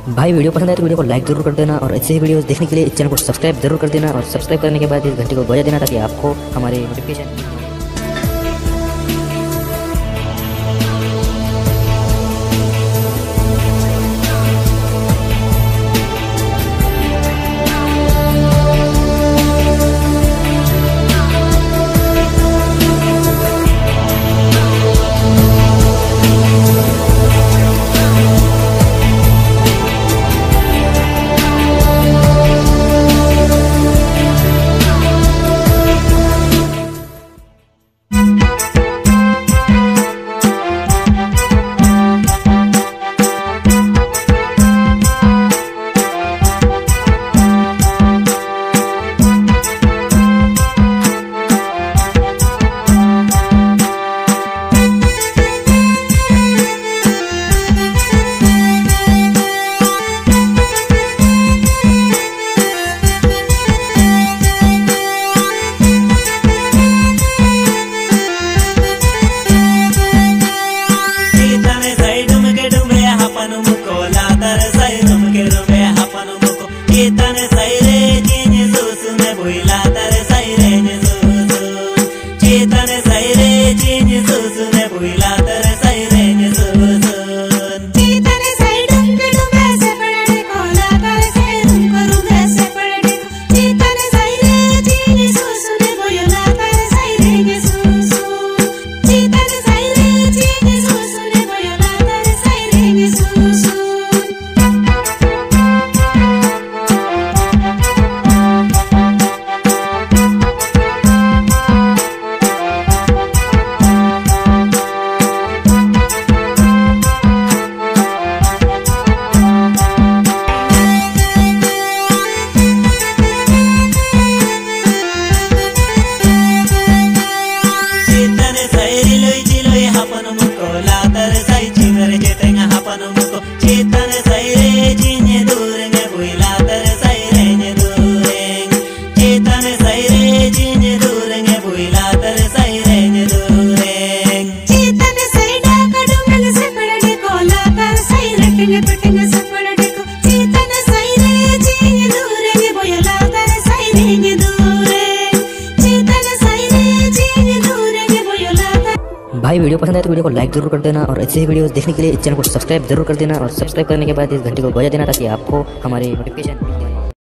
भाई वीडियो पसंद आए तो वीडियो को लाइक जरूर कर देना और ऐसे ही वीडियोस देखने के लिए इस चैनल को सब्सक्राइब जरूर कर देना और सब्सक्राइब करने के बाद इस घंटी को बजा देना ताकि आपको हमारे नोटिफिकेशन। भाई वीडियो पसंद आए तो वीडियो को लाइक जरूर कर देना और ऐसे ही वीडियोस देखने के लिए इस चैनल को सब्सक्राइब जरूर कर देना और सब्सक्राइब करने के बाद इस घंटी को बजा देना ताकि आपको हमारे नोटिफिकेशन